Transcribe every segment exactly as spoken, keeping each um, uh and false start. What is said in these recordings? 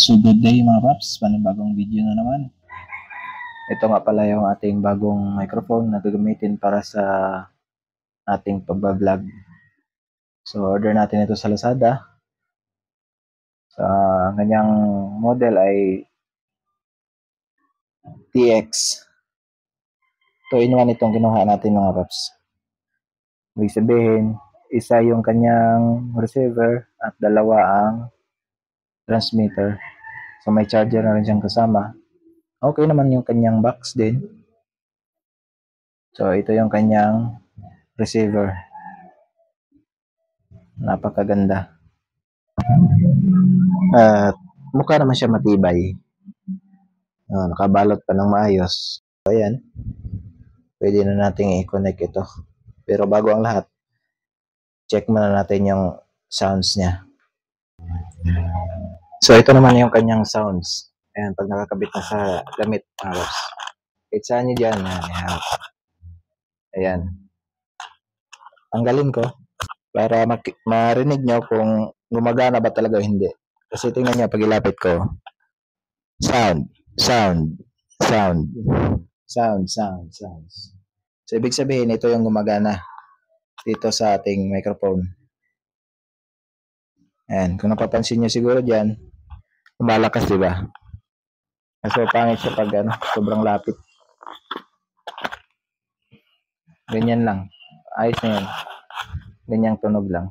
So good day mga paps, panibagong video na naman. Ito nga pala yung ating bagong microphone na gagamitin para sa ating pagbablog. So order natin ito sa Lazada. Sa kanyang model ay T X. two in one itong kinuha natin mga paps. Ibig sabihin, isa yung kanyang receiver at dalawa ang transmitter. So may charger na rin siyang kasama. Okay naman yung kanyang box din. So ito yung kanyang receiver. Napakaganda. At uh, mukha naman siya matibay. Uh, nakabalot pa ng maayos. So ayan. Pwede na natin i-connect ito. Pero bago ang lahat, check muna natin yung sounds niya. So ito naman yung kanyang sounds. Ayan, pag nakakabit na sa damit. Kahit saan nyo dyan. Ayan. Ayan. Tanggalin ko para marinig nyo kung gumagana ba talaga o hindi. Kasi tingnan nyo, pag ilapit ko. Sound. Sound. Sound. Sound. Sound. Sounds. So ibig sabihin, ito yung gumagana dito sa ating microphone. Ayan. Kung napapansin nyo siguro dyan, lumalakas, diba? So pangit siya pag ano, sobrang lapit. Ganyan lang. Ayos na yun. Ganyang tunog lang.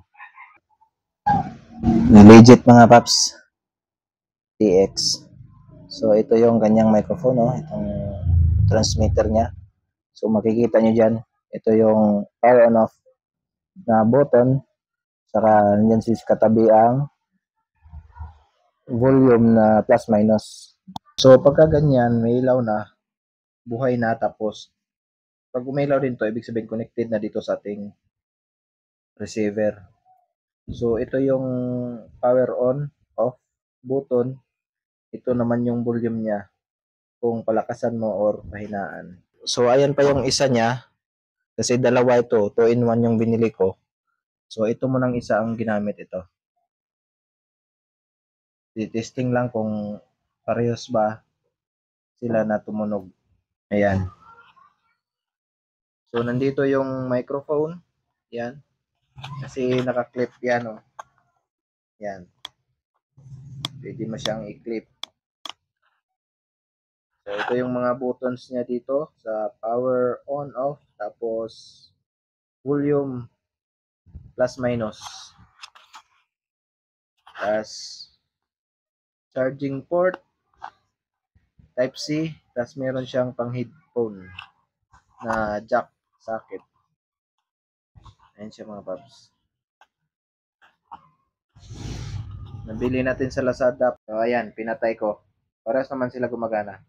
Legit mga paps. T X. So ito yung kanyang microphone, no? Itong transmitter niya. So makikita nyo dyan, ito yung power on off na button. Saka nandyan si katabi ang volume na plus minus. So pagka ganyan, may ilaw na, buhay na, tapos pag umilaw din to, ibig sabihin connected na dito sa ating receiver. So ito yung power on off button. Ito naman yung volume niya, kung palakasan mo or pahinaan. So ayan pa yung isa niya, kasi dalawa ito, two in one yung binili ko. So ito mo nang isa ang ginamit ito. Testing lang kung parehas ba sila na tumunog. Ayan. So nandito yung microphone. Yan. Kasi naka-clip yan, oh. Yan. Pwede mo siyang i-clip. So ito yung mga buttons niya dito sa power on off, tapos volume plus minus. Tapos charging port type C, tapos meron siyang pang headphone na jack socket. Ayan siya mga paps. Nabili natin sa Lazada. So ayan, pinatay ko. Parehas naman sila gumagana.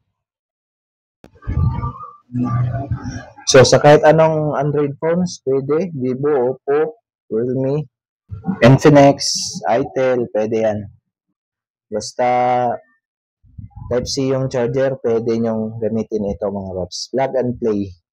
So sa kahit anong Android phones, pwede. Vivo, Oppo, Realme, Infinix, Itel, pwede yan. Basta type C yung charger, pwede nyong gamitin ito mga paps. Plug and play.